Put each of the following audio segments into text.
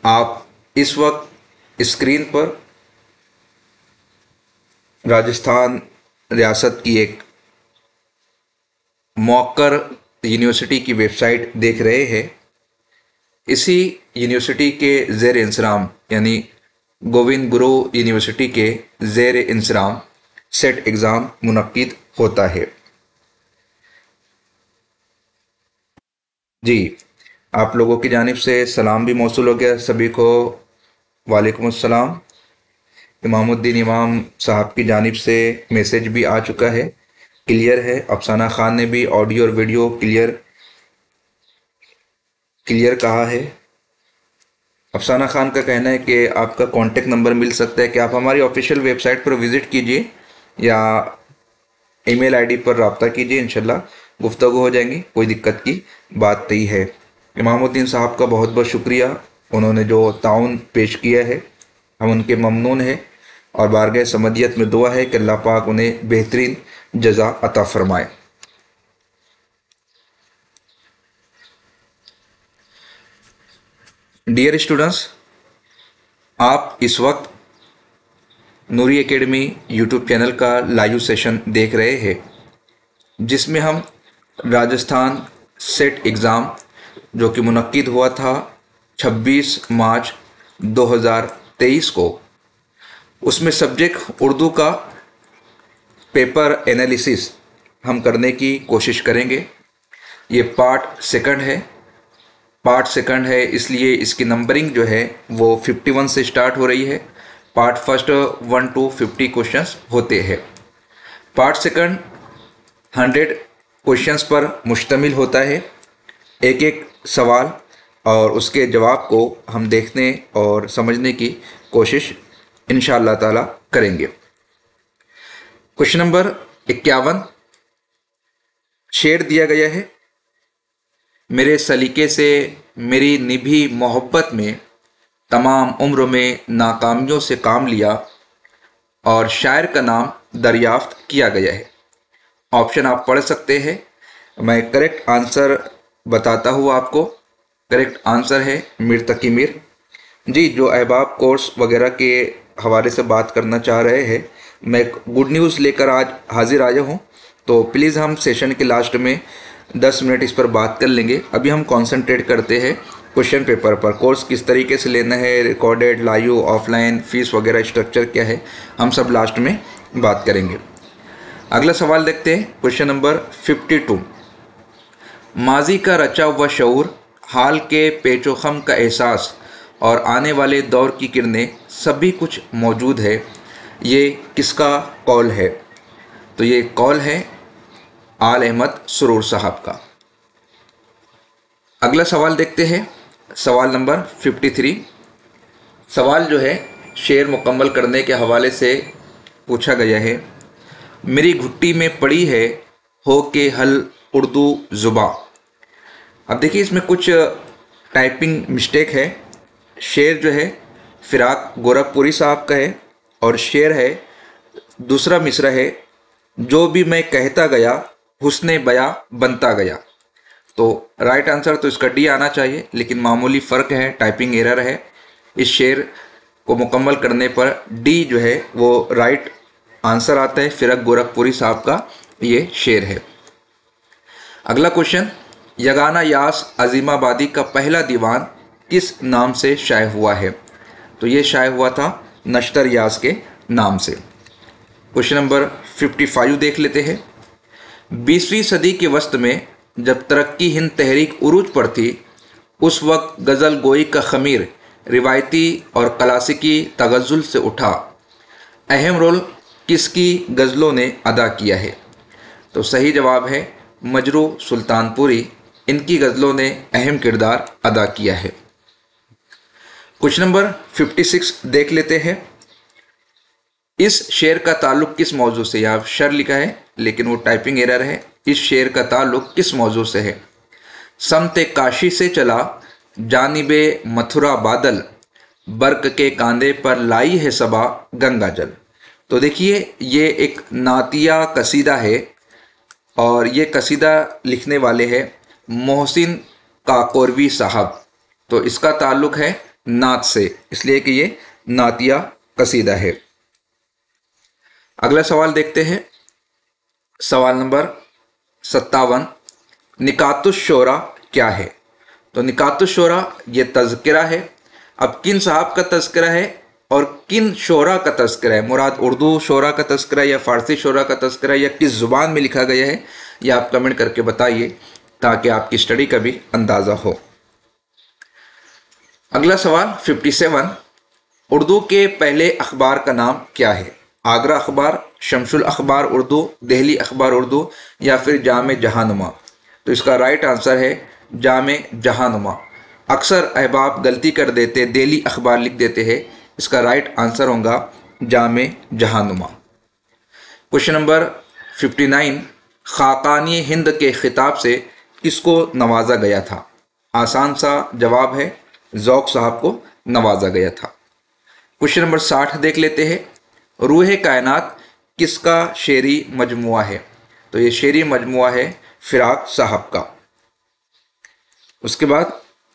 आप इस वक्त स्क्रीन पर राजस्थान रियासत की एक मौकर यूनिवर्सिटी की वेबसाइट देख रहे हैं। इसी यूनिवर्सिटी के ज़ेर इंसराम यानी गोविंद गुरु यूनिवर्सिटी के ज़ेर इंसराम सेट एग्ज़ाम मुनक्किद होता है। जी, आप लोगों की जानिब से सलाम भी मौसूल हो गया सभी को। वालेकुम अस्सलाम। इमामुद्दीन इमाम साहब की जानिब से मैसेज भी आ चुका है, क्लियर है। अफसाना खान ने भी ऑडियो और वीडियो क्लियर कहा है। अफसाना खान का कहना है कि आपका कॉन्टेक्ट नंबर मिल सकता है कि आप हमारी ऑफिशियल वेबसाइट पर विज़िट कीजिए या ईमेल आईडी पर रब्ता कीजिए, इंशाल्लाह गुफ्तगू हो जाएंगी, कोई दिक्कत की बात नहीं है। इमामुद्दीन साहब का बहुत बहुत शुक्रिया, उन्होंने जो ताउन पेश किया है हम उनके ममनून हैं और बारगाह समदियत में दुआ है कि अल्लाह पाक उन्हें बेहतरीन जज़ा अता फरमाए। डियर स्टूडेंट्स, आप इस वक्त नूरी एकेडमी यूट्यूब चैनल का लाइव सेशन देख रहे हैं, जिसमें हम राजस्थान सेट एग्ज़ाम जो कि मुनक्किद हुआ था 26 मार्च 2023 को, उसमें सब्जेक्ट उर्दू का पेपर एनालिसिस हम करने की कोशिश करेंगे। ये पार्ट सेकंड है, इसलिए इसकी नंबरिंग जो है वो 51 से स्टार्ट हो रही है। पार्ट फर्स्ट 1 to 50 क्वेश्चंस होते हैं। पार्ट सेकंड 100 क्वेश्चंस पर मुश्तमिल होता है। एक एक सवाल और उसके जवाब को हम देखने और समझने की कोशिश इंशाअल्लाह ताला करेंगे। क्वेश्चन नंबर 51 शेर दिया गया है। मेरे सलीके से मेरी निभी मोहब्बत में तमाम उम्र में नाकामियों से काम लिया और शायर का नाम दरियाफ्त किया गया है। ऑप्शन आप पढ़ सकते हैं। मैं करेक्ट आंसर बताता हूँ आपको। करेक्ट आंसर है मीर तकी मीर। जी, जो अहबाब कोर्स वगैरह के हवाले से बात करना चाह रहे हैं, मैं एक गुड न्यूज़ लेकर आज हाजिर आया हूँ, तो प्लीज़ हम सेशन के लास्ट में 10 मिनट इस पर बात कर लेंगे। अभी हम कंसंट्रेट करते हैं क्वेश्चन पेपर पर। कोर्स किस तरीके से लेना है, रिकॉर्डेड, लाइव, ऑफलाइन, फीस वगैरह, स्ट्रक्चर क्या है, हम सब लास्ट में बात करेंगे। अगला सवाल देखते हैं, क्वेश्चन नंबर 52। माजी का रचा हुआ शऊर, हाल के पेचोखम का एहसास और आने वाले दौर की किरणें सभी कुछ मौजूद है, ये किसका कौल है? तो ये कौल है आल अहमद सुरूर साहब का। अगला सवाल देखते हैं, सवाल नंबर 53। सवाल जो है शेर मुकम्मल करने के हवाले से पूछा गया है। मेरी घुट्टी में पड़ी है हो के हल उर्दू ज़ुबां। अब देखिए, इसमें कुछ टाइपिंग मिस्टेक है। शेर जो है फिराक गोरखपुरी साहब का है और शेर है, दूसरा मिसरा है, जो भी मैं कहता गया हुस्ने बया बनता गया। तो राइट आंसर तो इसका डी आना चाहिए, लेकिन मामूली फ़र्क है, टाइपिंग एरर है। इस शेर को मुकम्मल करने पर डी जो है वो राइट आंसर आता है। फिराक गोरखपुरी साहब का ये शेर है। अगला क्वेश्चन, यगाना यास अजीमाबादी का पहला दीवान किस नाम से शाये हुआ है? तो ये शाये हुआ था नश्तर यास के नाम से। क्वेश्चन नंबर 55 देख लेते हैं। 20वीं सदी के वस्त में जब तरक्की हिंद तहरीक उरूज पर थी, उस वक्त गज़ल गोई का खमीर रिवायती और क्लासिकी तगज़ुल से उठा। अहम रोल किसकी गज़लों ने अदा किया है? तो सही जवाब है मजरू सुल्तानपुरी। इनकी गज़लों ने अहम किरदार अदा किया है। क्वेश्चन नंबर 56 देख लेते हैं। इस शेर का ताल्लुक किस मौजू से? यहाँ शर लिखा है लेकिन वो टाइपिंग एरर है। इस शेर का ताल्लुक किस मौजू से है? समते काशी से चला जानिबे मथुरा बादल, बर्क के कांधे पर लाई है सबा गंगा जल। तो देखिए, ये एक नातिया कसीदा है और ये कसीदा लिखने वाले हैं मोहसिन काकोरवी साहब। तो इसका ताल्लुक है नात से, इसलिए कि ये नातिया कसीदा है। अगला सवाल देखते हैं, सवाल नंबर 57, निकातुश्शोरा क्या है? तो निकातुश्शोरा ये तज़किरा है। अब किन साहब का तज़किरा है और किन शोरा का तज़किरा है? मुराद उर्दू शोरा का तज़किरा या फ़ारसी शोरा का तज़किरा या किस ज़ुबान में लिखा गया है, ये आप कमेंट करके बताइए ताकि आपकी स्टडी का भी अंदाज़ा हो। अगला सवाल 57, उर्दू के पहले अखबार का नाम क्या है? आगरा अखबार, शमसुल अखबार उर्दू, दिल्ली अखबार उर्दू या फिर जामे जहानुमा? तो इसका राइट आंसर है जामे जहानुमा। अक्सर अहबाब गलती कर देते, दिल्ली अखबार लिख देते हैं, इसका राइट आंसर होगा जामे जहानुमा। क्वेश्चन नंबर 59, खाकानी हिंद के खिताब से किसको नवाजा गया था? आसान सा जवाब है, ज़ौक़ साहब को नवाजा गया था। क्वेश्चन नंबर 60 देख लेते हैं, रूह कायनात किसका शेरी मजमुआ है? तो ये शेरी मजमुआ है फ़िराक साहब का। उसके बाद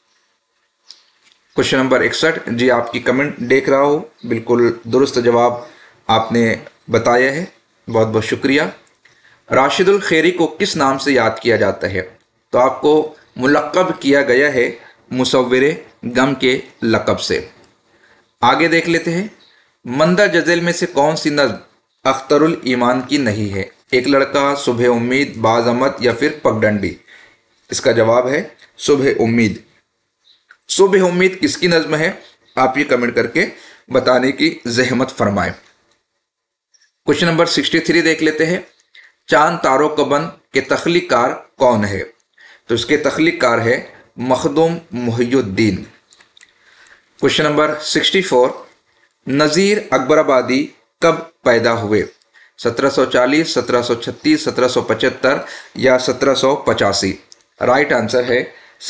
क्वेश्चन नंबर 61, जी आपकी कमेंट देख रहा हो, बिल्कुल दुरुस्त जवाब आपने बताया है, बहुत बहुत शुक्रिया। राशिदुल खैरी को किस नाम से याद किया जाता है? तो आपको मुलक्कब किया गया है मुसव्विरे गम के लक़ब से। आगे देख लेते हैं, मंदा जज़ल में से कौन सी नज़्म अख्तरुल ईमान की नहीं है? एक लड़का, सुबह उम्मीद, बाज़मत या फिर पगडंडी? इसका जवाब है सुबह उम्मीद। सुबह उम्मीद किसकी नज़्म है? आप ये कमेंट करके बताने की ज़हमत फरमाएं। क्वेश्चन नंबर 63 देख लेते हैं, चांद तारों का बंद के तख्लीकार कौन है? तो इसके तख्लीकार है मखदूम मुहियुद्दीन। क्वेश्चन नंबर 64, नज़ीर अकबराबादी कब पैदा हुए? 1740, 1736, 1775 या 1785? राइट आंसर है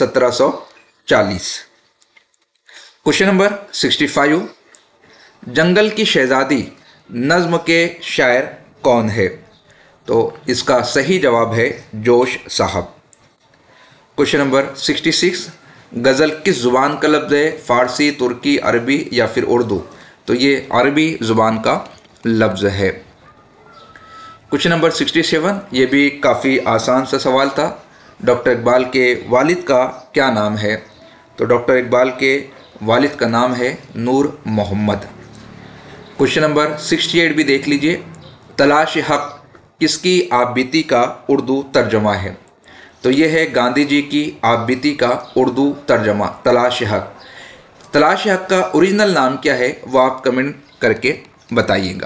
1740। क्वेश्चन नंबर 65, जंगल की शहजादी नज़्म के शायर कौन है? तो इसका सही जवाब है जोश साहब। क्वेश्चन नंबर 66, गज़ल किस ज़ुबान का लफ्ज़ है? फ़ारसी, तुर्की, अरबी या फिर उर्दू? तो ये अरबी ज़ुबान का लफ्ज़ है। क्वेश्चन नंबर 67, ये भी काफ़ी आसान सा सवाल था, डॉक्टर इकबाल के वालिद का क्या नाम है? तो डॉक्टर इकबाल के वालिद का नाम है नूर मोहम्मद। क्वेश्चन नंबर 68 भी देख लीजिए, तलाश हक़ किसकी आपबीती का उर्दू तर्जमा है? तो ये है गांधी जी की आपबीती का उर्दू तर्जमा तलाश हक़। तलाश हक़ का ओरिजिनल नाम क्या है वो आप कमेंट करके बताइएगा।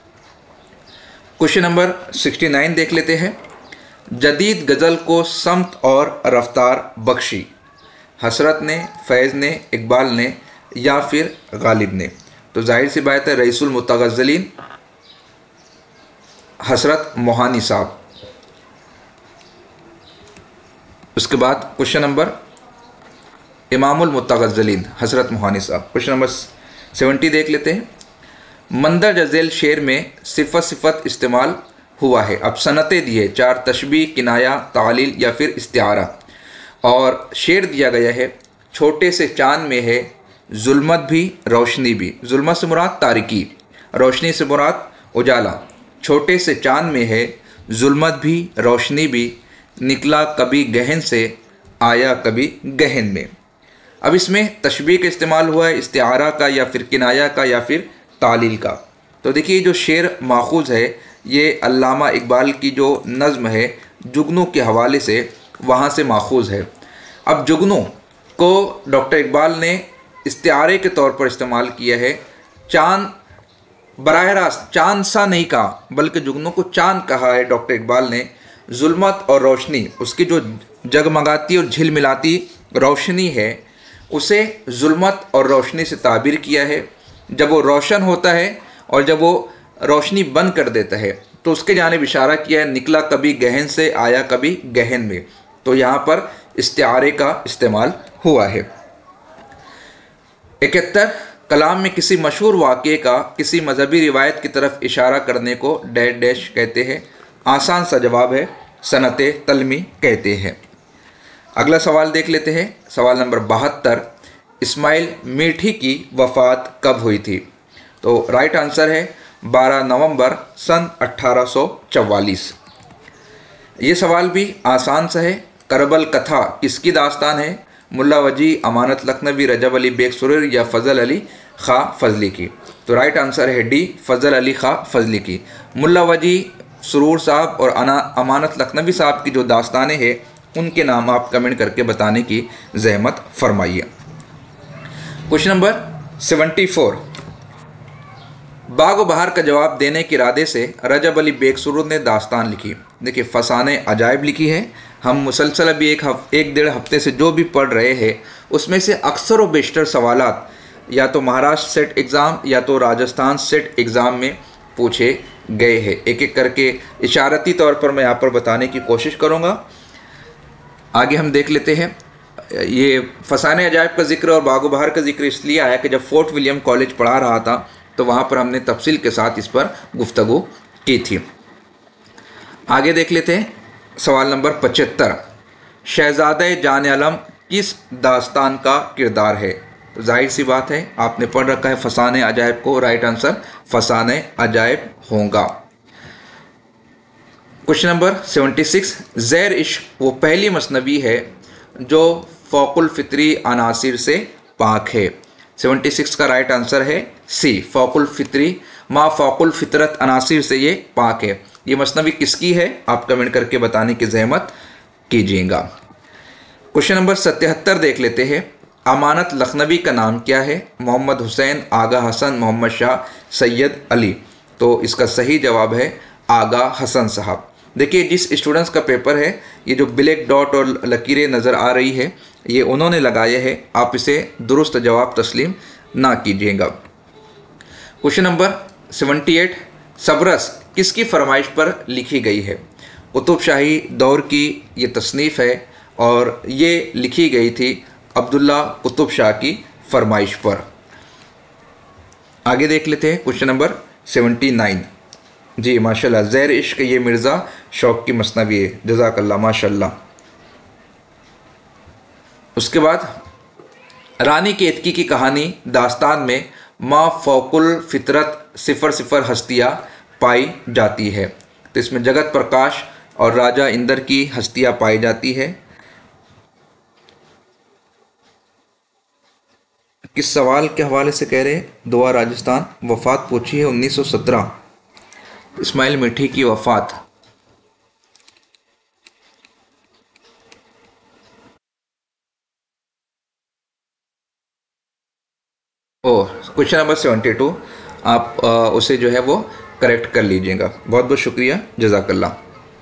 क्वेश्चन नंबर 69 देख लेते हैं, जदीद गज़ल को समत और रफ्तार बख्शी? हसरत ने, फैज़ ने, इकबाल ने या फिर गालिब ने? तो जाहिर सी बात है रईसुल मुतगज़्ज़लीन हसरत मोहानी साहब। उसके बाद क्वेश्चन नंबर इमामुल मुतगज़्ज़लीन हसरत मोहानी साहब। क्वेश्चन नंबर 70 देख लेते हैं, मंदर जज़ेल शेर में सिफ़त सिफ़त इस्तेमाल हुआ है? अब सनतें दी है 4, तशबीह, किनाया, तालील या फिर इस्तिआरा। और शेर दिया गया है, छोटे से चाँद में है जुल्मत भी रोशनी भी। जुल्मत से मुराद तारिकी, रोशनी से मुराद उजाला। छोटे से चाँद में है जुल्मत भी रोशनी भी, निकला कभी गहन से आया कभी गहन में। अब इसमें तशबीह का इस्तेमाल हुआ है, इस्तिआरा का या फिर किनाया का या फिर तालील का। तो देखिए जो शेर माखूज़ है ये अल्लामा इकबाल की जो नज़्म है जुगनू के हवाले से वहाँ से माखूज़ है। अब जुगनू को डॉक्टर इकबाल ने इस्तिआरे के तौर पर इस्तेमाल किया है। चाँद बराह रास्त चाँद सा नहीं कहा बल्कि जुगनू को चाँद कहा है डॉक्टर इकबाल ने। जुल्मत और रोशनी, उसकी जो जगमगाती और झिलमिलाती रोशनी है उसे जुल्मत और रोशनी से ताबीर किया है। जब वो रोशन होता है और जब वो रोशनी बंद कर देता है तो उसके जानिब इशारा किया है, निकला कभी गहन से आया कभी गहन में। तो यहाँ पर इस्तिआरे का इस्तेमाल हुआ है। 71, कलाम में किसी मशहूर वाक़े का किसी मजहबी रिवायत की तरफ इशारा करने को डैश डैश कहते हैं? आसान सा जवाब है सनते तलमी कहते हैं। अगला सवाल देख लेते हैं, सवाल नंबर 72, इस्माइल मीठी की वफ़ात कब हुई थी? तो राइट आंसर है 12 नवंबर सन 1844। ये सवाल भी आसान सा है। करबल कथा किसकी दास्तान है? मुल्ला वजी, अमानत लखनवी, रजब अली बेग सुरैर या फ़ज़ल अली ख़ां फ़ज़ली की? तो राइट आंसर है डी, फ़ज़ल अली ख़ां फ़ज़ली की। मुल्ला वजी सुरूर साहब और अमानत लखनवी साहब की जो दास्तानें हैं उनके नाम आप कमेंट करके बताने की ज़हमत फरमाइए। क्वेश्चन नंबर 74, बाग बहार का जवाब देने के इरादे से रजब अली बेग सुरूर ने दास्तान लिखी। देखिए, फ़साने अजायब लिखी है। हम मुसलसल अभी एक डेढ़ हफ्ते से जो भी पढ़ रहे हैं उसमें से अक्सर व बेशतर सवालात या तो महाराष्ट्र सेट एग्ज़ाम या तो राजस्थान सेट एग्ज़ाम में पूछे गए हैं। एक एक करके इशारती तौर पर मैं यहाँ पर बताने की कोशिश करूँगा। आगे हम देख लेते हैं। ये फ़साने अजायब का जिक्र और बाग बहार का जिक्र इसलिए आया कि जब फोर्ट विलियम कॉलेज पढ़ा रहा था तो वहाँ पर हमने तफसील के साथ इस पर गुफ्तगू की थी। आगे देख लेते हैं सवाल नंबर 75, शहज़ादे जान आलम किस दास्तान का किरदार है? तो जाहिर सी बात है आपने पढ़ रखा है फ़साने अजायब को। राइट आंसर फ़साने अजायब होगा। क्वेश्चन नंबर 76, ज़ैर इश्क वो पहली मसनवी है जो फ़ौकुल फ़ितरी अनासिर से पाक है। 76 का राइट आंसर है सी, फ़ौकुल फ़ितरी मा फ़ौकुल फ़ितरत अनासिर से ये पाक है। ये मसनवी किसकी है? आप कमेंट करके बताने की ज़हमत कीजिएगा। क्वेश्चन नंबर 77 देख लेते हैं। अमानत लखनवी का नाम क्या है? मोहम्मद हुसैन, आगा हसन, मोहम्मद शाह, सैयद अली। तो इसका सही जवाब है आगा हसन साहब। देखिए, जिस स्टूडेंट्स का पेपर है ये जो ब्लैक डॉट और लकीरें नज़र आ रही है ये उन्होंने लगाए हैं। आप इसे दुरुस्त जवाब तस्लीम ना कीजिएगा। क्वेश्चन नंबर 78, सबरस किसकी फरमाइश पर लिखी गई है? कुतुब शाही दौर की ये तसनीफ़ है और ये लिखी गई थी अब्दुल्ला कुतुब शाह की फरमाइश पर। आगे देख लेते हैं क्वेश्चन नंबर 79। जी माशाल्लाह, ज़ैर इश्क ये मिर्ज़ा शौक़ की मसनवी है। जज़ाकल्लाह माशाल्लाह। उसके बाद रानी केतकी की कहानी दास्तान में मा फ़ौकुल फ़ितरत 00 हस्तियाँ पाई जाती है। तो इसमें जगत प्रकाश और राजा इंदर की हस्तियाँ पाई जाती है। किस सवाल के हवाले से कह रहे हैं? दुआ राजस्थान, वफ़ात पूछी है 1917, इस्माइल मीठी की वफ़ात। क्वेश्चन नंबर 72 आप उसे जो है वो करेक्ट कर लीजिएगा। बहुत बहुत शुक्रिया, जज़ाकल्लाह।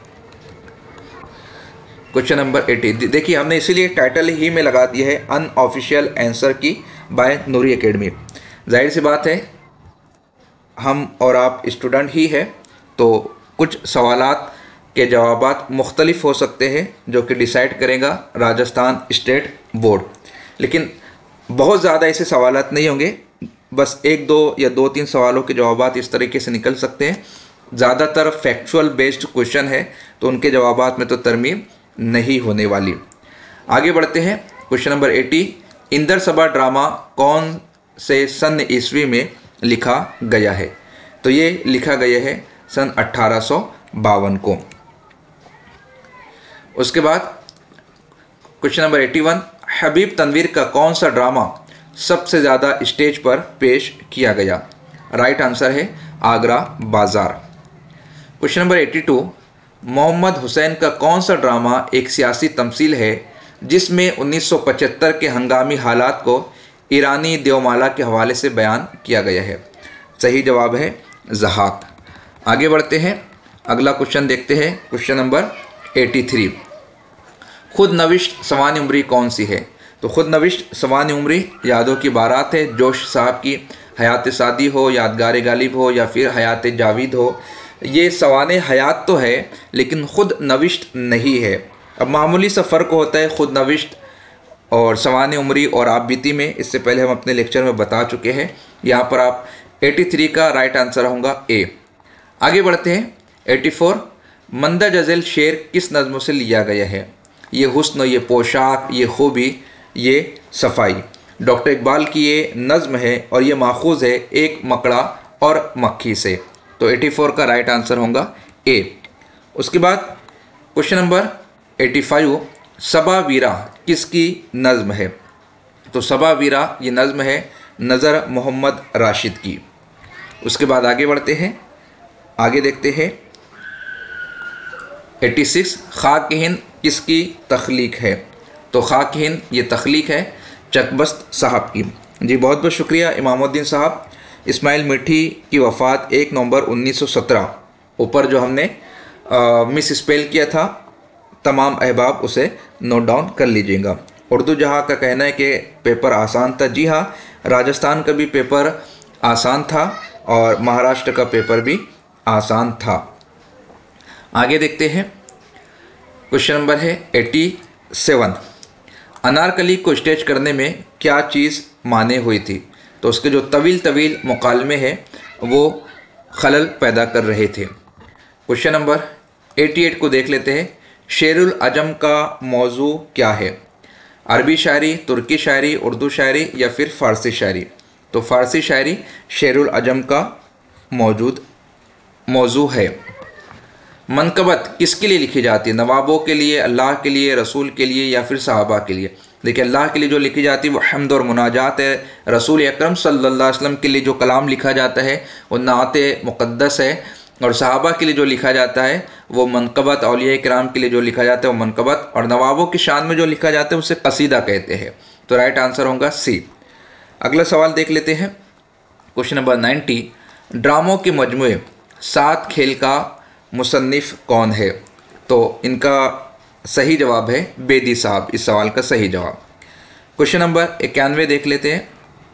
क्वेश्चन नंबर 80, देखिए हमने इसीलिए टाइटल ही में लगा दिया है unofficial answer key by Noori academy. जाहिर सी बात है हम और आप स्टूडेंट ही है तो कुछ सवालात के जवाबात मुख्तलिफ हो सकते हैं जो कि डिसाइड करेगा राजस्थान स्टेट बोर्ड। लेकिन बहुत ज़्यादा ऐसे सवालात नहीं होंगे, बस 1-2 या 2-3 सवालों के जवाबात इस तरीके से निकल सकते हैं। ज़्यादातर फैक्चुअल बेस्ड क्वेश्चन है तो उनके जवाबात में तो तरमीम नहीं होने वाली। आगे बढ़ते हैं। क्वेश्चन नंबर 80, इंदर सभा ड्रामा कौन से सन ईस्वी में लिखा गया है? तो ये लिखा गया है सन 1852 को। उसके बाद क्वेश्चन नंबर 81, हबीब तनवीर का कौन सा ड्रामा सबसे ज़्यादा स्टेज पर पेश किया गया? राइट आंसर है आगरा बाज़ार। क्वेश्चन नंबर 82, मोहम्मद हुसैन का कौन सा ड्रामा एक सियासी तमसील है जिसमें 1975 के हंगामी हालात को ईरानी देवमाला के हवाले से बयान किया गया है? सही जवाब है ज़हाक। आगे बढ़ते हैं, अगला क्वेश्चन देखते हैं। क्वेश्चन नंबर 83, खुद नविश्त सवानी उम्री कौन सी है? तो खुद नविश्त सवानी उम्री यादों की बारात है। जोश साहब की हयात सादी हो, यादगार गालिब हो या फिर हयात जावीद हो। ये सवाने हयात तो है लेकिन ख़ुद नविश्त नहीं है। अब मामूली सा फ़र्क होता है खुद नविश्त और सवाने उम्री और आप बीती में। इससे पहले हम अपने लेक्चर में बता चुके हैं। यहाँ पर आप 83 का राइट आंसर होगा ए। आगे बढ़ते हैं। 84, मंदा जज़ल शेर किस नज़्म से लिया गया है? ये हुस्न, ये पोशाक, ये खूबी, ये सफाई। डॉक्टर इकबाल की ये नज़्म है और ये माखूज़ है एक मकड़ा और मक्खी से। तो 84 का राइट आंसर होगा ए। उसके बाद क्वेश्चन नंबर 85, सबा वीरा किसकी नज़्म है? तो सबा वीरा ये नज़्म है नज़र मोहम्मद राशिद की। उसके बाद आगे बढ़ते हैं, आगे देखते हैं 86, खाक हिंद किसकी तख्लीक है? तो खाक हिंद ये तख्लीक है चकबस्त साहब की। जी बहुत बहुत शुक्रिया इमामुद्दीन साहब। इस्माइल मिठी की वफ़ात 1 नवंबर 1917। ऊपर जो हमने मिस स्पेल किया था, तमाम अहबाब उसे नोट डाउन कर लीजिएगा। उर्दू जहाँ का कहना है कि पेपर आसान था। जी हाँ, राजस्थान का भी पेपर आसान था और महाराष्ट्र का पेपर भी आसान था। आगे देखते हैं, क्वेश्चन नंबर है 87, अनारकली को स्टेज करने में क्या चीज़ माने हुई थी? तो उसके जो तवील तवील मुकालमे हैं वो खलल पैदा कर रहे थे। क्वेश्चन नंबर 88 को देख लेते हैं, शेरुल अजम का मौजू क्या है? अरबी शायरी, तुर्की शायरी, उर्दू शायरी या फिर फ़ारसी शायरी? तो फ़ारसी शायरी शेरुल अजम का मौजू है। मनकबत किसके लिए लिखी जाती है? नवाबों के लिए, अल्लाह के लिए, रसूल के लिए या फिर सहाबा के लिए? देखिए, अल्लाह के लिए जो लिखी जाती है वो हम्द और मुनाजात है। रसूल अकरम सल्लल्लाहु अलैहि वसल्लम के लिए जो कलाम लिखा जाता है वो नात मुक़द्दस है। और सहाबा के लिए जो लिखा जाता है वो मनकबत, औलिया किराम के लिए जो लिखा जाता है वो मनकबत, और नवाबों की शान में जो लिखा जाता है उसे कसीदा कहते हैं। तो राइट आंसर होगा सी। अगला सवाल देख लेते हैं, क्वेश्चन नंबर 90, ड्रामों के मजमूए 7 खेल का मुसन्निफ़ कौन है? तो इनका सही जवाब है बेदी साहब, इस सवाल का सही जवाब। क्वेश्चन नंबर 91 देख लेते हैं,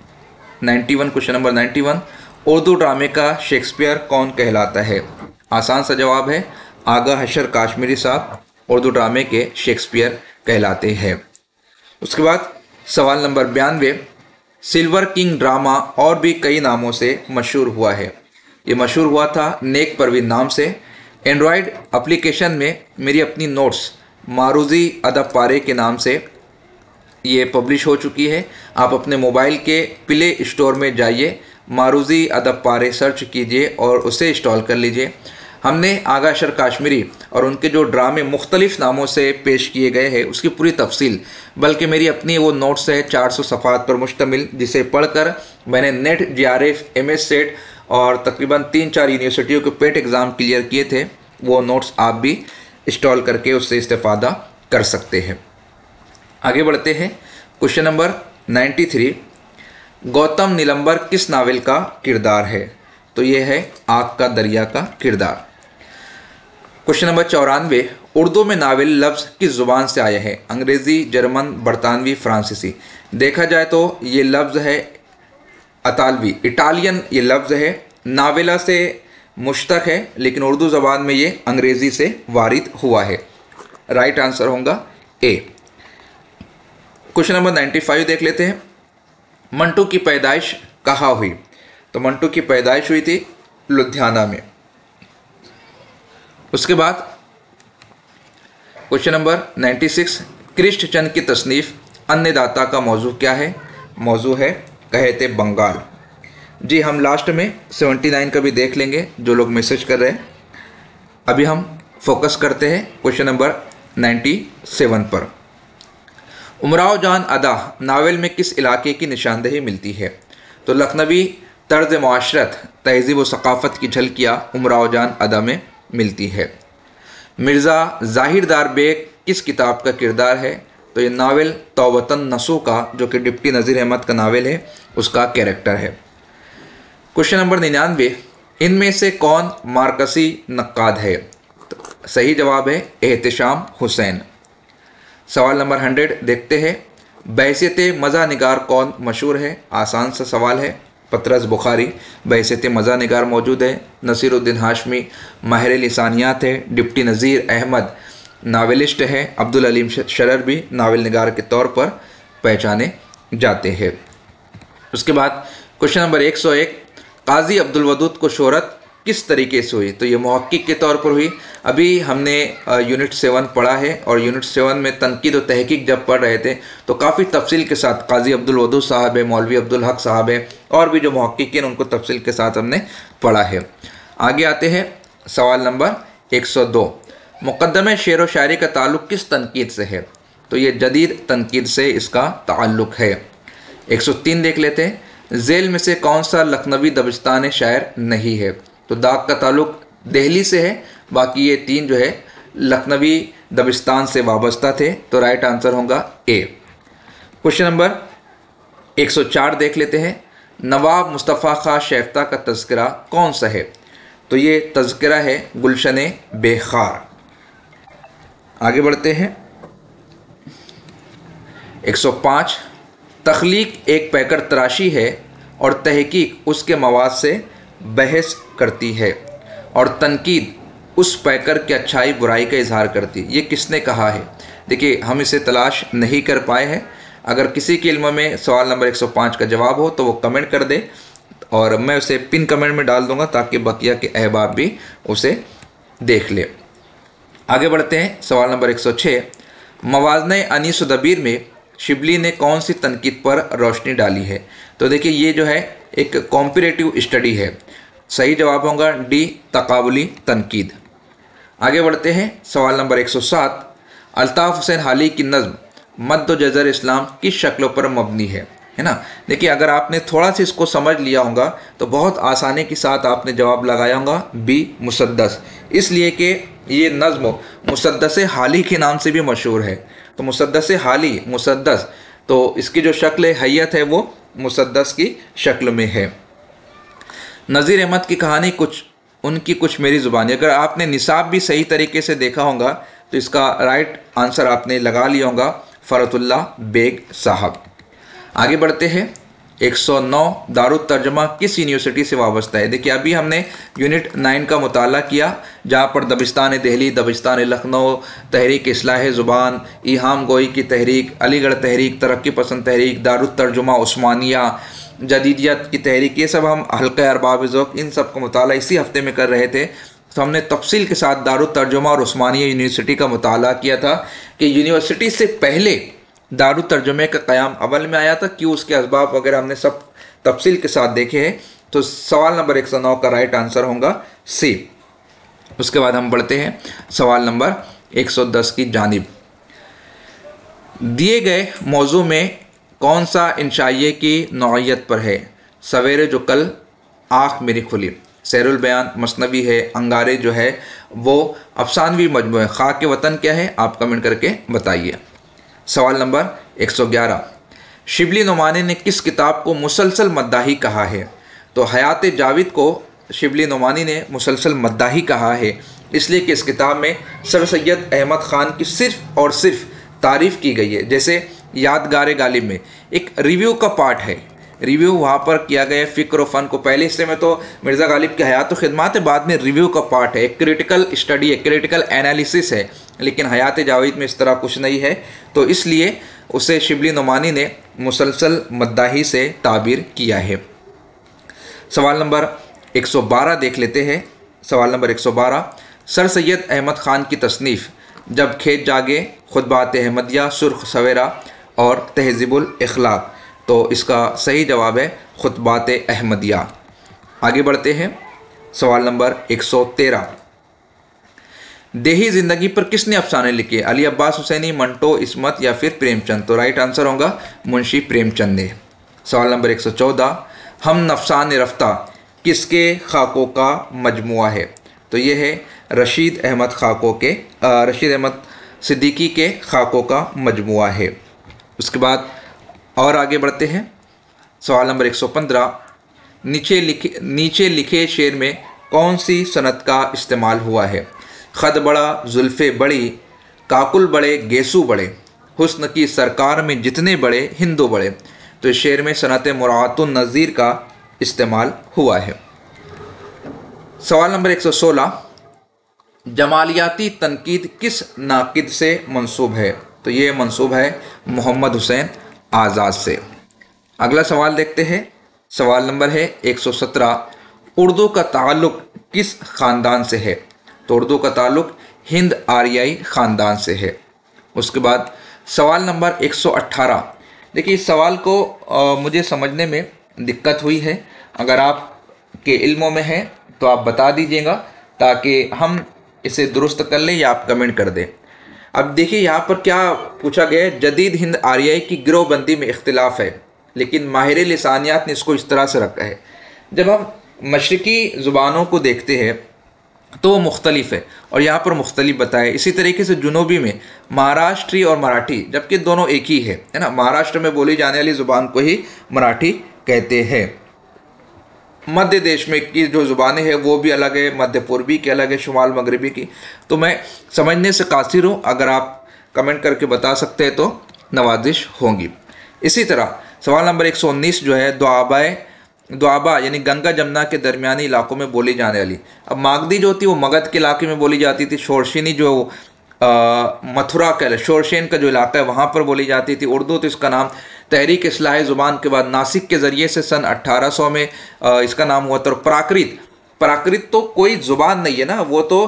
91, क्वेश्चन नंबर 91, उर्दू ड्रामे का शेक्सपियर कौन कहलाता है? आसान सा जवाब है आगा हशर काश्मीरी साहब उर्दू ड्रामे के शेक्सपियर कहलाते हैं। उसके बाद सवाल नंबर 92, सिल्वर किंग ड्रामा और भी कई नामों से मशहूर हुआ है। ये मशहूर हुआ था नेक परवीन नाम से। एंड्रॉयड एप्लीकेशन में मेरी अपनी नोट्स मारूजी अदब पारे के नाम से ये पब्लिश हो चुकी है। आप अपने मोबाइल के प्ले स्टोर में जाइए, मारूजी अदब पारे सर्च कीजिए और उसे इंस्टॉल कर लीजिए। हमने आगा अशर काश्मीरी और उनके जो ड्रामे मुख्तलिफ़ नामों से पेश किए गए हैं उसकी पूरी तफसील, बल्कि मेरी अपनी वो नोट्स है 400 सफ़ात पर मुश्तमिल, जिसे पढ़कर मैंने नेट, JRF, MS सेट और तकरीबन 3-4 यूनिवर्सिटियों के पेट एग्ज़ाम क्लियर किए थे। वो नोट्स आप भी इंस्टॉल करके उससे इस्तेफ़ादा कर सकते हैं। आगे बढ़ते हैं, क्वेश्चन नंबर 93, गौतम नीलंबर किस नावल का किरदार है? तो ये है आग का दरिया का किरदार। क्वेश्चन नंबर 94, उर्दू में नावल लफ्ज़ किस ज़ुबान से आया है? अंग्रेज़ी, जर्मन, बरतानवी, फ्रांसीसी? देखा जाए तो ये लफ्ज़ है अतालवी, इटालियन ये लफ्ज़ है। नावेला से मुश्तक है लेकिन उर्दू ज़बान में ये अंग्रेज़ी से वारिद हुआ है। राइट आंसर होगा ए। क्वेश्चन नंबर 95 देख लेते हैं, मंटू की पैदाइश कहाँ हुई? तो मंटू की पैदाइश हुई थी लुधियाना में। उसके बाद क्वेश्चन नंबर 96, कृष्ण चंद की तसनीफ़ अन्नदाता का मौजू क्या है? मौजू है कहते बंगाल। जी हम लास्ट में 79 का भी देख लेंगे जो लोग मैसेज कर रहे हैं। अभी हम फोकस करते हैं क्वेश्चन नंबर 97 पर। उमराव जान अदा नावल में किस इलाके की निशानदेही मिलती है? तो लखनवी तर्ज मुआशरत, तहज़ीब व सकाफ़त की झलकियाँ उमराव जान अदा में मिलती है। मिर्ज़ा ज़ाहिरदार बेग किस किताब का किरदार है? तो ये नावल तौबतन नसू का, जो कि डिप्टी नज़ीर अहमद का नावल है, उसका कैरेक्टर है। क्वेश्चन नंबर 99, इनमें से कौन मार्कसी नक्काद है? तो सही जवाब है एहतिशाम हुसैन। सवाल नंबर 100 देखते हैं, बहसियत मज़ा निगार कौन मशहूर है? आसान सा सवाल है, पतरस बुखारी बहसियत मज़ा निगार मौजूद है। नसीरुद्दीन हाशमी माहिर लिसानियात है। डिप्टी नज़ीर अहमद नावलिस्ट है। अब्दुल अलीम शरर भी नावल निगार के तौर पर पहचाने जाते हैं। उसके बाद क्वेश्चन नंबर 101, काजी अब्दुल वदूद को शोहरत किस तरीके से हुई? तो ये मुहक्किक के तौर पर हुई। अभी हमने यूनिट 7 पढ़ा है और यूनिट 7 में तनकीद और तहकीक जब पढ़ रहे थे तो काफ़ी तफसील के साथ काजी अब्दुल वदूद साहब है, मौलवी अब्दुल हक साहब है और भी जो मुहक्किक हैं उनको तफसील के साथ हमने पढ़ा है। आगे आते हैं सवाल नंबर 102। मुक़द्दमे शेर व शायरी का ताल्लुक़ किस तनकीद से है? तो ये जदीद तनकीद से इसका ताल्लुक़ है। 103 देख लेते हैं। झेल में से कौन सा लखनवी दबिस्तान शायर नहीं है? तो दाग का ताल्लुक़ दिल्ली से है, बाकी ये 3 जो है लखनवी दबिस्तान से वाबस्ता थे। तो राइट आंसर होगा ए। क्वेश्चन नंबर 104 देख लेते हैं। नवाब मुस्तफ़ा खां शेफ्ता का तज़किरा कौन सा है? तो ये तज़किरा है गुलशन बेखार। आगे बढ़ते हैं। 105 तख्लीक एक पैकर तराशी है और तहकीक उसके मवाद से बहस करती है और तनकीद उस पैकर की अच्छाई बुराई का इजहार करती है। ये किसने कहा है? देखिए, हम इसे तलाश नहीं कर पाए हैं। अगर किसी के इल्म में सवाल नंबर 105 का जवाब हो तो वो कमेंट कर दे और मैं उसे पिन कमेंट में डाल दूंगा ताकि बकिया के अहबाब भी उसे देख ले। आगे बढ़ते हैं। सवाल नंबर 106 मवाज़ने अनीस व दबीर में शिबली ने कौन सी तनकीद पर रोशनी डाली है? तो देखिए, ये जो है एक कॉम्परेटिव स्टडी है। सही जवाब होगा डी, तकाबुली तनकीद। आगे बढ़ते हैं। सवाल नंबर 107 अल्ताफ़ हुसैन हाली की नज़्म मद्द व जज़र इस्लाम किस शक्लों पर मबनी है ना? देखिए, अगर आपने थोड़ा सा इसको समझ लिया होगा तो बहुत आसानी के साथ आपने जवाब लगाया होगा बी, मुसद्दस। इसलिए कि ये नज़्म मुसद्दस हाली के नाम से भी मशहूर है। तो मुसद्दस हाली, मुसद्दस, तो इसकी जो शक्ल हैयत है वो मुसद्दस की शक्ल में है। नज़ीर अहमद की कहानी उनकी कुछ मेरी ज़ुबानी। अगर आपने निसाब भी सही तरीके से देखा होगा तो इसका राइट आंसर आपने लगा लिया होगा फ़रतुल्लाह बेग साहब। आगे बढ़ते हैं। 109 दारुत तर्जमा किस यूनिवर्सिटी से वाबस्ता है? देखिए, अभी हमने यूनिट 9 का मुताला किया जहाँ पर दबिस्तान दिल्ली, दबिस्तान लखनऊ, तहरीक इस्लाह ज़ुबान, इहाम गोई की तहरीक, अलीगढ़ तहरीक, तरक्की पसंद तहरीक, दारुत तर्जुमा उस्मानिया, जदीदियत की तहरीक, ये सब हम हल्का अरबाब ज़ौक़ इन सब का मुताला इसी हफ्ते में कर रहे थे। तो हमने तफसील के साथ दारुत तर्जुमा और उस्मानिया यूनिवर्सिटी का मुताला किया था कि यूनिवर्सिटी से पहले दारुत तर्जुमे का क़याम अवल में आया था, क्यों, उसके असबाब वगैरह हमने सब तफसील के साथ देखे हैं। तो सवाल नंबर 109 का राइट आंसर होगा सी। उसके बाद हम बढ़ते हैं सवाल नंबर 110 की जानिब। दिए गए मौजू में कौन सा इंशाइये की नौइयत पर है? सवेरे जो कल, आँख मेरी खुली। सैरुल बयान मसनवी है, अंगारे जो है वो अफसानवी मजमू है। खाक वतन क्या है? आप कमेंट करके बताइए। सवाल नंबर 111 शिबली नुमानी ने किस किताब को मुसलसल मद्दाही कहा है? तो हयात जाविद को शिबली नुमानी ने मुसलसल मद्दाही कहा है इसलिए कि इस किताब में सर सैयद अहमद ख़ान की सिर्फ़ और सिर्फ तारीफ़ की गई है। जैसे यादगार गालिब में एक रिव्यू का पार्ट है, रिव्यू वहाँ पर किया गया फ़िक्र व फ़न को। पहले हिस्से में तो मिर्ज़ा गालिब की हयात व खिदमत है, बाद में रिव्यू का पार्ट है, एक क्रिटिकल स्टडी है, क्रिटिकल एनालिसिस है। लेकिन हयात जावेद में इस तरह कुछ नहीं है, तो इसलिए उसे शिबली नुमानी ने मुसलसल मद्दाही से ताबीर किया है। सवाल नंबर 112 देख लेते हैं। सवाल नंबर 112 सर सैयद अहमद ख़ान की तसनीफ़ जब खेत जागे, खुतबात अहमदिया, सुर्ख सवेरा और तहज़ीबुल इखलाक। तो इसका सही जवाब है खुतबात अहमदिया। आगे बढ़ते हैं। सवाल नंबर 113 देही ज़िंदगी पर किसने अफसाने लिखे? अली अब्बास हुसैनी, मंटो, इस्मत या फिर प्रेमचंद? तो राइट आंसर होगा मुंशी प्रेमचंद ने। सवाल नंबर 114 हम नफसान रफ्ता किसके खाकों का मजमुआ है? तो ये है रशीद अहमद सिद्दीकी के खाकों का मजमुआ है। उसके बाद और आगे बढ़ते हैं। सवाल नंबर 115 नीचे लिखे शेर में कौन सी सनत का इस्तेमाल हुआ है? खद बड़ा, जुल्फ़े बड़ी, काकुल बड़े, गेसू बड़े, हुस्न की सरकार में जितने बड़े, हिंदू बड़े। तो इस शेर में सनत मुरातुन नज़ीर का इस्तेमाल हुआ है। सवाल नंबर 116 जमालियाती तनकीद किस नाकिद से मंसूब है? तो ये मंसूब है मोहम्मद हुसैन आज़ाद से। अगला सवाल देखते हैं। सवाल नंबर है 117 उर्दू का ताल्लुक़ किस ख़ानदान से है? तो उर्दू का ताल्लुक़ हिंद आर्याई ख़ानदान से है। उसके बाद सवाल नंबर 118। देखिए इस सवाल को मुझे समझने में दिक्कत हुई है। अगर आपके इल्मों में है तो आप बता दीजिएगा ताकि हम इसे दुरुस्त कर लें या आप कमेंट कर दें। अब देखिए यहाँ पर क्या पूछा गया है, जदीद हिंद आर्याई की गिरोहबंदी में इख्तिलाफ है, लेकिन माहिर लिसानियात ने इसको इस तरह से रखा है। जब हम मशरक़ी ज़ुबानों को देखते हैं तो वो मुख्तलिफ है और यहाँ पर मुख्तलिफ बताए। इसी तरीके से जुनूबी में महाराष्ट्री और मराठी, जबकि दोनों एक ही है ना। महाराष्ट्र में बोली जाने वाली ज़ुबान को ही मराठी कहते हैं। मध्य देश में की जो ज़ुबानें हैं वो भी अलग है, मध्य पूर्वी की अलग है, शुमाल मगरबी की। तो मैं समझने से कासिर हूँ, अगर आप कमेंट करके बता सकते हैं तो नवाजिश होंगी। इसी तरह सवाल नंबर 119 जो है, दुआबा यानी गंगा जमुना के दरमियानी इलाकों में बोली जाने वाली। अब मागधी जो होती है वो मगध के इलाके में बोली जाती थी। शोरशिनी जो मथुरा का शोरशेन का जो इलाका है वहाँ पर बोली जाती थी उर्दू। तो इसका नाम तहरीक इस्लाह ज़ुबान के बाद नासिक के ज़रिए से सन 1800 में इसका नाम हुआ था। और प्राकृत तो कोई ज़ुबान नहीं है ना, वो तो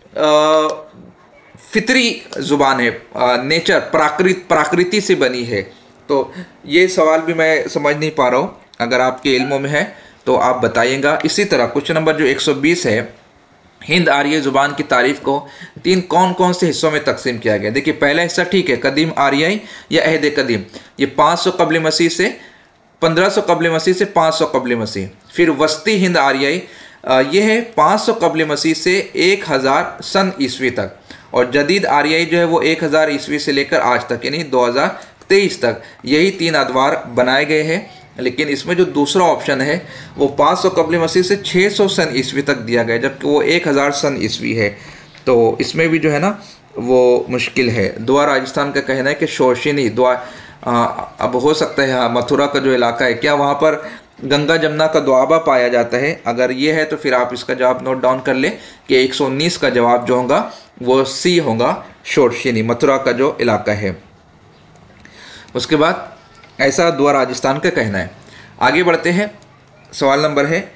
फितरी ज़ुबान है, नेचर प्राकृति से बनी है। तो ये सवाल भी मैं समझ नहीं पा रहा हूँ, अगर आपके इल्मों में है तो आप बताइएगा। इसी तरह क्वेश्चन नंबर जो 120 है, हिंद आर्य ज़ुबान की तारीफ़ को कौन कौन से हिस्सों में तकसीम किया गया। देखिए पहला हिस्सा ठीक है, कदीम आर्याई या अहद कदीम, ये 500 कब्ल मसीह से 1500 कब्ल मसीह से 500 कब्ल मसीह। फिर वस्ती हिंद आर्याई, ये है 500 कब्ल मसीह से 1000 सन ईस्वी तक। और जदीद आर्याई जो है वो 1000 ईस्वी से लेकर आज तक यानी 2023 तक। यही 3 अदवार बनाए गए हैं, लेकिन इसमें जो दूसरा ऑप्शन है वो 500 कब्ल मसीह से 600 सन ईस्वी तक दिया गया, जबकि वो 1000 सन ईस्वी है। तो इसमें भी जो है ना वो मुश्किल है। दुआ राजस्थान का कहना है कि शोरशिनी दुआ, अब हो सकता है हाँ मथुरा का जो इलाका है, क्या वहाँ पर गंगा जमुना का दुआबा पाया जाता है? अगर ये है तो फिर आप इसका जवाब नोट डाउन कर लें कि 119 का जवाब जो होगा वो सी होगा, शोरशिनी मथुरा का जो इलाका है। उसके बाद ऐसा दुआ राजस्थान का कहना है। आगे बढ़ते हैं, सवाल नंबर है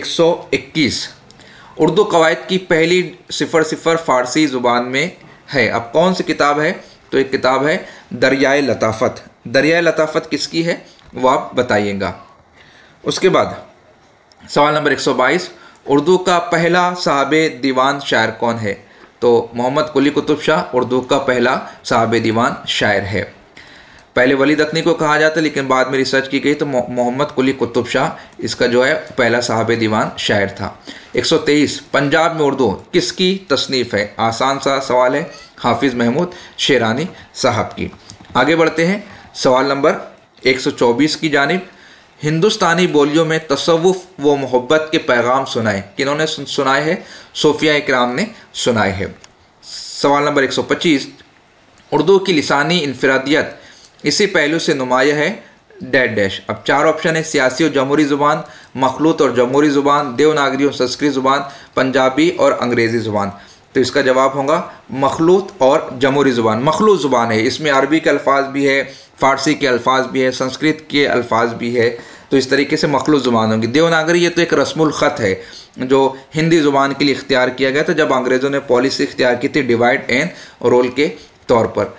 121। उर्दू कवायद की पहली 00 फ़ारसी ज़ुबान में है। अब कौन सी किताब है? तो एक किताब है दरियाए लताफ़त। दरियाए लताफ़त किसकी है वो आप बताइएगा। उसके बाद सवाल नंबर 122, उर्दू का पहला साहबे दीवान शायर कौन है? तो मोहम्मद कुली कुतुब शाह उर्दू का पहला साहबे दीवान शायर है। पहले वलीद अख्नी को कहा जाता, लेकिन बाद में रिसर्च की गई तो मोहम्मद कुली कुतुब शाह इसका जो है पहला साहब दीवान शायर था। 123, पंजाब में उर्दू किसकी तसनीफ़ है? आसान सा सवाल है, हाफिज़ महमूद शेरानी साहब की। आगे बढ़ते हैं, सवाल नंबर 124 की जानिब। हिंदुस्तानी बोलियों में तसव्वुफ़ व मोहब्बत के पैगाम सुनाए, किन्होंने सुनाए हैं? सूफिया इकराम ने सुनाए हैं। सवाल नंबर 125, उर्दू की लिसानी इनफरादियत इसी पहलू से नुमाया है डैश डैश। अब 4 ऑप्शन है, सियासी और जमहूरी ज़ुबान, मखलूत और जमहूरी ज़ुबान, देवनागरी और संस्कृत ज़ुबान, पंजाबी और अंग्रेज़ी ज़ुबान। तो इसका जवाब होगा मखलूत और जमहूरी ज़ुबान। मखलूत ज़ुबान है, इसमें अरबी के अल्फाज भी है, फ़ारसी के अल्फाज भी है, संस्कृत के अल्फाज भी है। तो इस तरीके से मखलूत ज़ुबान होंगी। देवनागरी ये तो एक रस्मुल ख़त है जो हिंदी ज़ुबान के लिए इख्तियार किया गया था जब अंग्रेज़ों ने पॉलिसी इख्तियार की थी डिवाइड एंड रोल के तौर पर।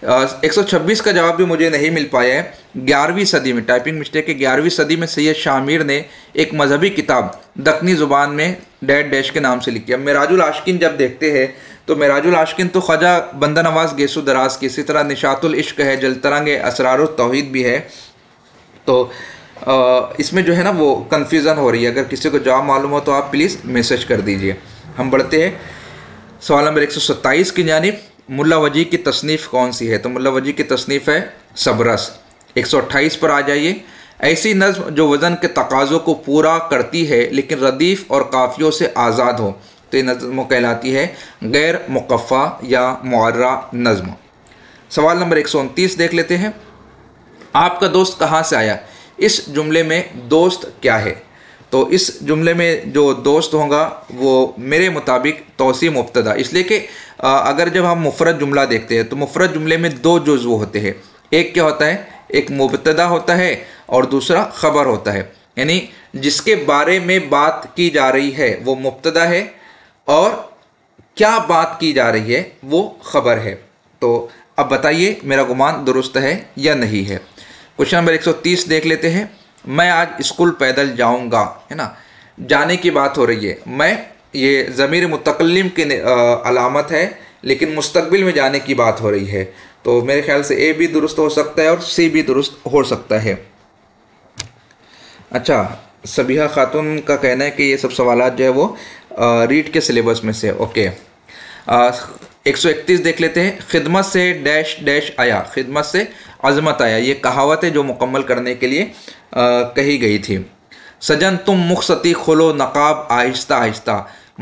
126 का जवाब भी मुझे नहीं मिल पाया है। 11वीं सदी में, टाइपिंग मिस्टेक है, 11वीं सदी में सैयद शाह मीर ने एक मजहबी किताब दक्नी ज़ुबान में डैश डैश के नाम से लिखी। अब मेराजुल आशिकीन जब देखते हैं तो मेराजुल आशिकीन तो ख्वाजा बंदा नवाज गेसु दराज की, इसी तरह निशातुल इश्क है, जलतरंग असरारुत तौहीद भी है। तो इसमें जो है ना वो कन्फ्यूज़न हो रही है। अगर किसी को जवाब मालूम हो तो आप प्लीज़ मैसेज कर दीजिए। हम बढ़ते हैं सवाल नंबर 127 की जानिब। मुल्ला वजी की तसनीफ़ कौन सी है? तो मुल्ला वजी की तसनीफ़ है सबरस। 128 पर आ जाइए। ऐसी नज़्म जो वज़न के तकाज़ों को पूरा करती है लेकिन रदीफ़ और काफ़ियों से आज़ाद हो, तो ये नज़्म कहलाती है गैर मुक़फ़्फ़ा या मुअर्रा नज़्म। सवाल नंबर 129 देख लेते हैं। आपका दोस्त कहाँ से आया? इस जुमले में दोस्त क्या है? तो इस जुमले में जो दोस्त होगा वो मेरे मुताबिक तौसी मुब्तदा, इसलिए कि अगर जब हम मुफ़रद जुमला देखते हैं तो मुफ़रद जुमले में 2 जुज़्व होते हैं। एक क्या होता है? एक मुब्तदा होता है और दूसरा ख़बर होता है। यानी जिसके बारे में बात की जा रही है वो मुब्तदा है और क्या बात की जा रही है वो खबर है। तो अब बताइए मेरा गुमान दुरुस्त है या नहीं है। क्वेश्चन नंबर 130 देख लेते हैं। मैं आज स्कूल पैदल जाऊंगा, है ना, जाने की बात हो रही है। मैं ये ज़मीर मुतकल्लिम की अलामत है, लेकिन मुस्तकबिल में जाने की बात हो रही है। तो मेरे ख्याल से ए भी दुरुस्त हो सकता है और सी भी दुरुस्त हो सकता है। अच्छा, सबिहा खातून का कहना है कि ये सब सवालात जो है वो रीड के सिलेबस में से। ओके, 131 देख लेते हैं। खिदमत से डैश डैश आया, खिदमत से अज़मत आया, ये कहावत है जो मुकम्मल करने के लिए कही गई थी। सजन तुम मुखसती खोलो नकाब आहिस्ता आहिस्ता,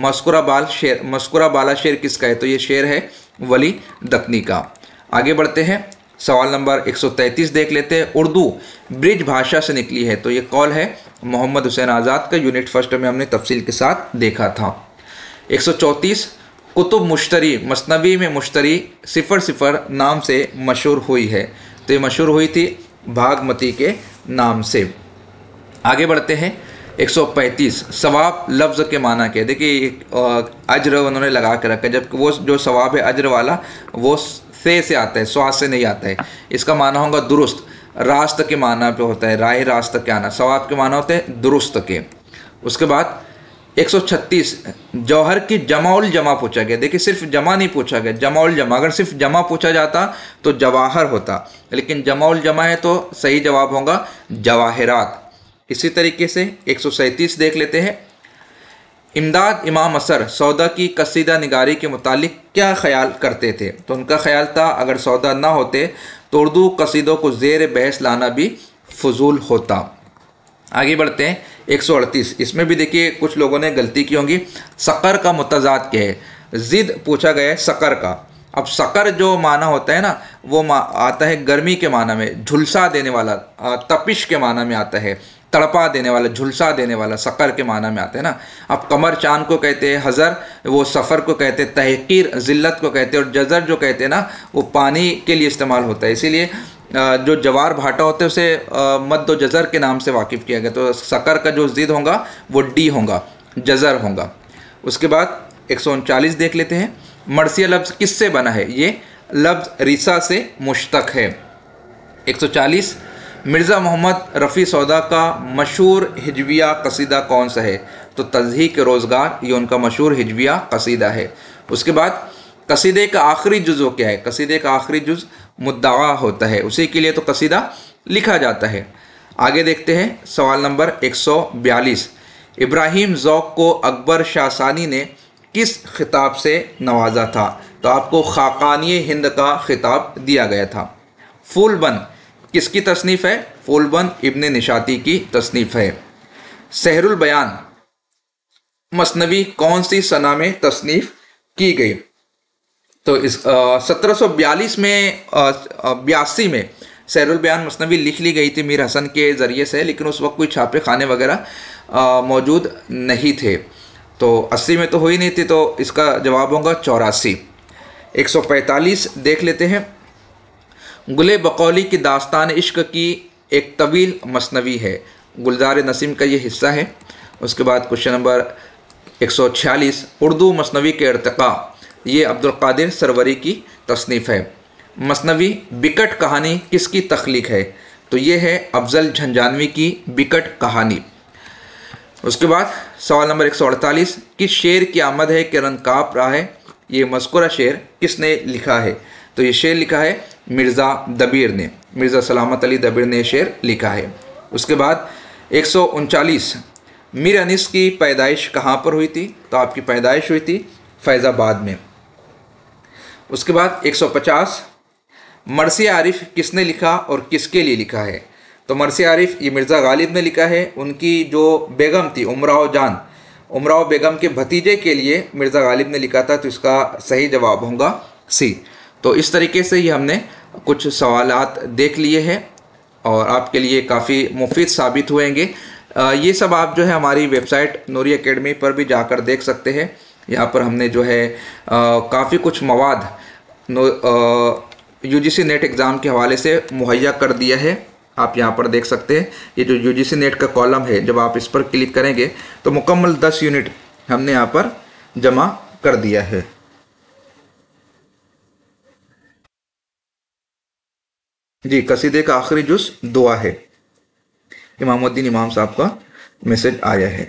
मस्कुरा बाला शेर किसका है? तो ये शेर है वली दक्नी का। आगे बढ़ते हैं, सवाल नंबर 133 देख लेते हैं। उर्दू ब्रिज भाषा से निकली है, तो ये कौल है मोहम्मद हुसैन आज़ाद का। यूनिट फर्स्ट में हमने तफसील के साथ देखा था। 134 कुतुब मुश्तरी, मसनवी में मुश्तरी 0 नाम से मशहूर हुई है, तो ये मशहूर हुई थी भागमती के नाम से। आगे बढ़ते हैं, 135 सवाब लफ्ज़ के माना के। देखिए अज्र उन्होंने लगा के रखा है, जबकि वो जो सवाब है अज्र वाला वो से आता है, स्वाद से नहीं आता है। इसका माना होगा दुरुस्त, रास्त के माना पे होता है, राह रास्त के आना। सवाब के माना होते हैं दुरुस्त के। उसके बाद 136 जौहर की जमाउल जमा पूछा गया। देखिए सिर्फ जमा नहीं पूछा गया, जमाउल जमा। अगर सिर्फ जमा पूछा जाता तो जवाहर होता, लेकिन जमाउल जमा है तो सही जवाब होगा जवाहिरात। इसी तरीके से 137 देख लेते हैं। इमदाद इमाम असर सौदा की कसीदा निगारी के मुतालिक क्या ख्याल करते थे? तो उनका ख्याल था अगर सौदा ना होते तो उर्दू कसीदों को ज़ेर बहस लाना भी फजूल होता। आगे बढ़ते हैं, 138 इसमें भी देखिए कुछ लोगों ने गलती की होंगी। सकर का मुतज़ाद क्या है? ज़िद पूछा गया है सकर का। अब सकर जो माना होता है ना, वो आता है गर्मी के माना में, झुलसा देने वाला, तपिश के माना में आता है, तड़पा देने वाला, झुलसा देने वाला, सकर के माना में आता है ना। अब कमर चांद को कहते हैं हज़र, वो सफ़र को कहते हैं, तहकीर ज़िल्लत को कहते हैं, और जज़र जो कहते हैं ना वो पानी के लिए इस्तेमाल होता है। इसीलिए जो जवार भाटा होते हैं उसे मद्द व जज़र के नाम से वाकिफ़ किया गया। तो सकर का जो ज़िद होगा वो डी होगा, जज़र होगा। उसके बाद 139 देख लेते हैं। मरसिया लफ्ज़ किससे बना है? ये लफ्ज़ रिसा से मुश्तक है। 140 मिर्ज़ा मोहम्मद रफ़ी सौदा का मशहूर हिजविया कसीदा कौन सा है? तो तज़हीक रोज़गार, ये उनका मशहूर हिजविया कसीदा है। उसके बाद कसीदे का आखिरी जुज़ क्या है? कसीदे का आखिरी जुज़ मुद्दआ होता है, उसी के लिए तो कसीदा लिखा जाता है। आगे देखते हैं, सवाल नंबर 142 इब्राहिम ज़ौक़ को अकबर शासानी ने किस खिताब से नवाजा था? तो आपको खाकानी हिंद का खिताब दिया गया था। फूलबंद किसकी तसनीफ़ है? फूलबंद इब्ने निशाती की तसनीफ़ है। सहरुल बयान मसनवी कौन सी सना में तसनीफ़ की गई? तो इस 1742 में 82 में सहरुल बयान मसनवी लिख ली गई थी मीर हसन के ज़रिए से, लेकिन उस वक्त कोई छापे खाने वगैरह मौजूद नहीं थे। तो 80 में तो हो ही नहीं थी, तो इसका जवाब होगा 84। 145 देख लेते हैं। गुले बकौली की दास्तान इश्क की एक तवील मसनवी है, गुलजार नसीम का ये हिस्सा है। उसके बाद क्वेश्चन नंबर 146 उर्दू मसनवी के इर्तिक़ा, ये अब्दुल कादिर सरवरी की तसनीफ़ है। मसनवी बिकट कहानी किसकी तख्लीक है? तो ये है अफजल झंझानवी की बिकट कहानी। उसके बाद सवाल नंबर 148 किस शेर की आमद है कि रंग काँप रहा है? ये मज़कूरा शेर किसने लिखा है? तो ये शेर लिखा है मिर्ज़ा दबीर ने, मिर्ज़ा सलामत अली दबीर ने शेर लिखा है। उसके बाद 139 मीर अनीस की पैदाइश कहाँ पर हुई थी? तो आपकी पैदाइश हुई थी फैज़ाबाद में। उसके बाद 150 मरसिया आरिफ किसने लिखा और किसके लिए लिखा है? तो मरसिया आरिफ ये मिर्ज़ा गालिब ने लिखा है, उनकी जो बेगम थी उमराव जान, उमराव बेगम के भतीजे के लिए मिर्ज़ा गालिब ने लिखा था। तो इसका सही जवाब होगा सी। तो इस तरीके से ये हमने कुछ सवालात देख लिए हैं और आपके लिए काफ़ी मुफीद साबित हुएंगे। ये सब आप जो है हमारी वेबसाइट नूरी एकेडमी पर भी जाकर देख सकते हैं। यहाँ पर हमने जो है काफ़ी कुछ मवाद UGC नेट एग्ज़ाम के हवाले से मुहैया कर दिया है आप यहाँ पर देख सकते हैं। ये जो यूजीसी नेट का कॉलम है, जब आप इस पर क्लिक करेंगे तो मुकम्मल 10 यूनिट हमने यहाँ पर जमा कर दिया है। जी, कसीदे का आखिरी जुज़ दुआ है, इमामुद्दीन इमाम साहब का मैसेज आया है।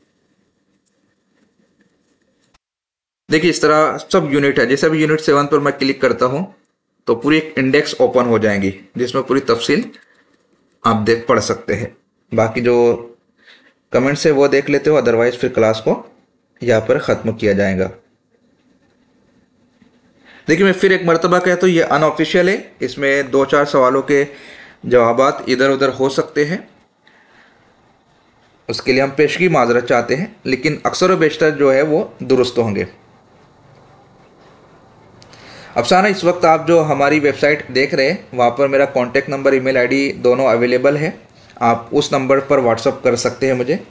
देखिए इस तरह सब यूनिट है। जैसे अभी यूनिट 7 पर मैं क्लिक करता हूँ तो पूरी एक इंडेक्स ओपन हो जाएंगी, जिसमें पूरी तफसील आप पढ़ सकते हैं। बाकी जो कमेंट्स है वो देख लेते हो, अदरवाइज फिर क्लास को यहाँ पर ख़त्म किया जाएगा। देखिए मैं फिर एक मरतबा कहता हूँ, ये अनऑफिशियल है, इसमें 2-4 सवालों के जवाबात इधर उधर हो सकते हैं, उसके लिए हम पेशगी माजरत चाहते हैं, लेकिन अक्सर व बेशतर जो है वो दुरुस्त होंगे। अफसाना, इस वक्त आप जो हमारी वेबसाइट देख रहे हैं वहाँ पर मेरा कॉन्टैक्ट नंबर, ईमेल आईडी दोनों अवेलेबल है। आप उस नंबर पर व्हाट्सअप कर सकते हैं मुझे।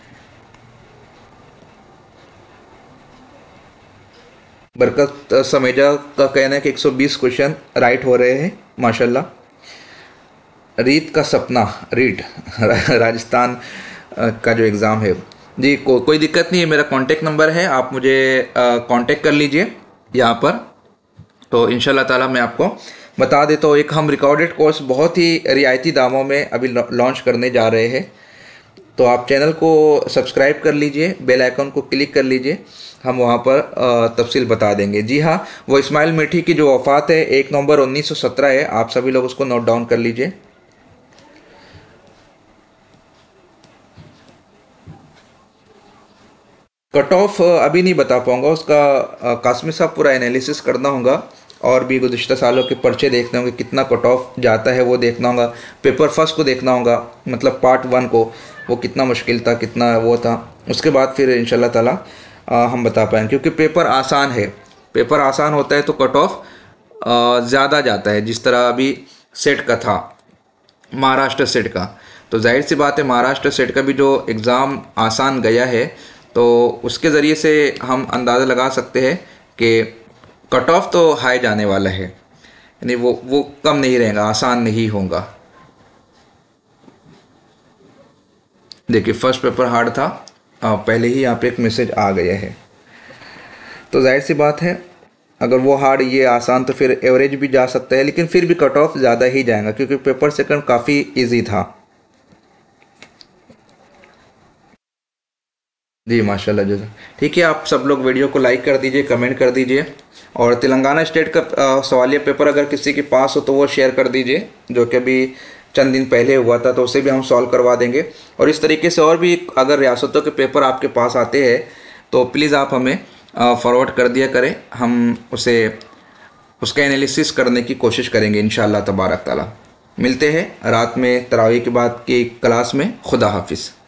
बरकत समेजा का कहना है कि 120 क्वेश्चन राइट हो रहे हैं, माशाल्लाह। रीत का सपना, रीट राजस्थान का जो एग्ज़ाम है जी, कोई दिक्कत नहीं है, मेरा कॉन्टैक्ट नंबर है, आप मुझे कॉन्टैक्ट कर लीजिए यहाँ पर। तो इंशाल्लाह ताला मैं आपको बता देता हूँ, एक हम रिकॉर्डेड कोर्स बहुत ही रियायती दामों में अभी लॉन्च करने जा रहे हैं। तो आप चैनल को सब्सक्राइब कर लीजिए, बेल आइकन को क्लिक कर लीजिए, हम वहाँ पर तफसील बता देंगे। जी हाँ, वो इस्माइल मीठी की जो वफ़ात है 1 नवंबर 1917 है, आप सभी लोग उसको नोट डाउन कर लीजिए। कट ऑफ अभी नहीं बता पाऊँगा, उसका कासमी साहब पूरा एनालिसिस करना होगा, और भी गुज़िश्ता सालों के पर्चे देखने होंगे, कितना कट ऑफ जाता है वो देखना होगा। पेपर फर्स्ट को देखना होगा, मतलब पार्ट 1 को, वो कितना मुश्किल था, कितना वो था, उसके बाद फिर इंशाल्लाह ताला हम बता पाएंगे। क्योंकि पेपर आसान है, पेपर आसान होता है तो कट ऑफ ज़्यादा जाता है। जिस तरह अभी सेट का था, महाराष्ट्र सेट का, तो जाहिर सी बात है महाराष्ट्र सेट का भी जो एग्ज़ाम आसान गया है, तो उसके ज़रिए से हम अंदाज़ा लगा सकते हैं कि कट ऑफ तो हाई जाने वाला है, यानी वो कम नहीं रहेगा, आसान नहीं होगा। देखिए फर्स्ट पेपर हार्ड था, पहले ही यहाँ पे एक मैसेज आ गया है, तो जाहिर सी बात है अगर वो हार्ड ये आसान तो फिर एवरेज भी जा सकता है, लेकिन फिर भी कट ऑफ ज़्यादा ही जाएगा, क्योंकि पेपर सेकंड काफ़ी इजी था। जी माशाल्लाह जज़ा। ठीक है, आप सब लोग वीडियो को लाइक कर दीजिए, कमेंट कर दीजिए, और तेलंगाना स्टेट का सवालिया पेपर अगर किसी के पास हो तो वो शेयर कर दीजिए, जो कि अभी चंद दिन पहले हुआ था, तो उसे भी हम सॉल्व करवा देंगे। और इस तरीके से और भी अगर रियासतों के पेपर आपके पास आते हैं तो प्लीज़ आप हमें फॉरवर्ड कर दिया करें, हम उसे उसका एनालिसिस करने की कोशिश करेंगे इंशाअल्लाह तबारक ताला। मिलते हैं रात में तरावी के बाद की क्लास में। खुदा हाफिज़।